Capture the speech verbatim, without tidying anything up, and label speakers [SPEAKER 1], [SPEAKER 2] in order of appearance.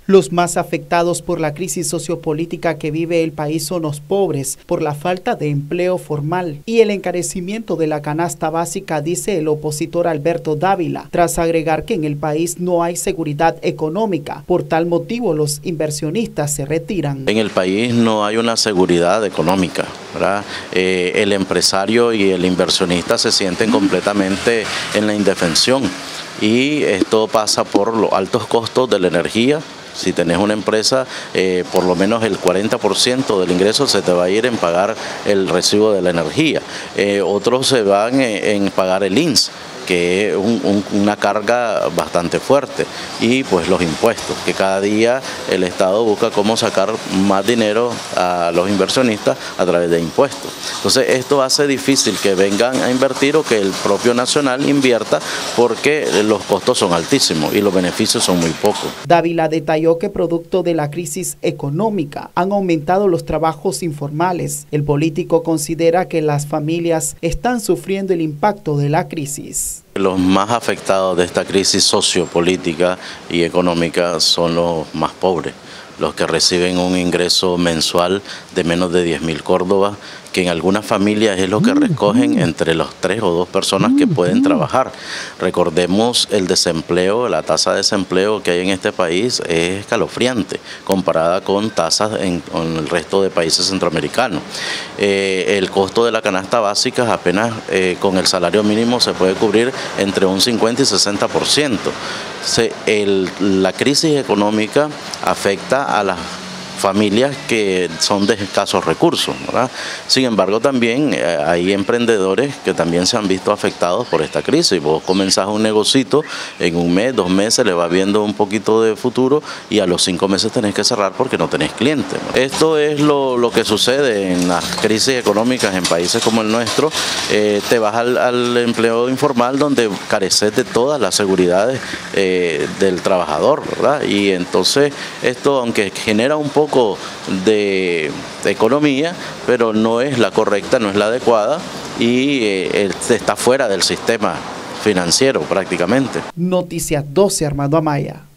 [SPEAKER 1] Los más afectados por la crisis sociopolítica que vive el país son los pobres, por la falta de empleo formal y el encarecimiento de la canasta básica, dice el opositor Alberto Dávila, tras agregar que en el país no hay seguridad económica. Por tal motivo, los inversionistas se retiran.
[SPEAKER 2] En el país no hay una seguridad económica, ¿verdad? Eh, el empresario y el inversionista se sienten completamente en la indefensión y esto pasa por los altos costos de la energía. Si tenés una empresa, eh, por lo menos el cuarenta por ciento del ingreso se te va a ir en pagar el recibo de la energía. Eh, otros se van en, en pagar el I N S, que es un, un, una carga bastante fuerte, y pues los impuestos, que cada día el Estado busca cómo sacar más dinero a los inversionistas a través de impuestos. Entonces esto hace difícil que vengan a invertir o que el propio nacional invierta, porque los costos son altísimos y los beneficios son muy pocos.
[SPEAKER 1] Dávila detalló que producto de la crisis económica han aumentado los trabajos informales. El político considera que las familias están sufriendo el impacto de la crisis.
[SPEAKER 2] Los más afectados de esta crisis sociopolítica y económica son los más pobres, los que reciben un ingreso mensual de menos de diez mil córdobas, que en algunas familias es lo que recogen entre los tres o dos personas que pueden trabajar. Recordemos el desempleo, la tasa de desempleo que hay en este país es escalofriante comparada con tasas en, en el resto de países centroamericanos. Eh, el costo de la canasta básica apenas eh, con el salario mínimo se puede cubrir entre un cincuenta y sesenta por ciento. Se, el, la crisis económica afecta a las familias que son de escasos recursos, ¿verdad? Sin embargo, también eh, hay emprendedores que también se han visto afectados por esta crisis. Vos comenzás un negocito, en un mes, dos meses, le vas viendo un poquito de futuro y a los cinco meses tenés que cerrar porque no tenés clientes, ¿no? Esto es lo, lo que sucede en las crisis económicas en países como el nuestro. Eh, te vas al, al empleo informal, donde careces de todas las seguridades eh, del trabajador, ¿verdad? Y entonces esto, aunque genera un poco de economía, pero no es la correcta, no es la adecuada, y eh, está fuera del sistema financiero prácticamente.
[SPEAKER 1] Noticias doce, Armando Amaya.